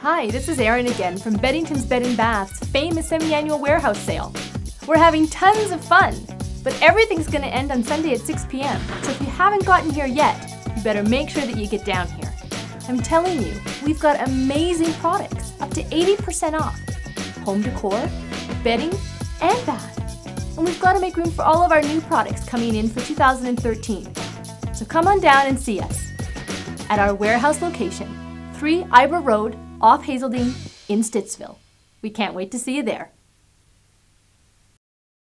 Hi, this is Erin again from Beddington's Bed & Bath's famous semi-annual warehouse sale. We're having tons of fun, but everything's going to end on Sunday at 6 p.m. So if you haven't gotten here yet, you better make sure that you get down here. I'm telling you, we've got amazing products, up to 80% off. Home decor, bedding, and bath. And we've got to make room for all of our new products coming in for 2013. So come on down and see us at our warehouse location, 3 Ibra Road, off Hazeldene in Stittsville. We can't wait to see you there.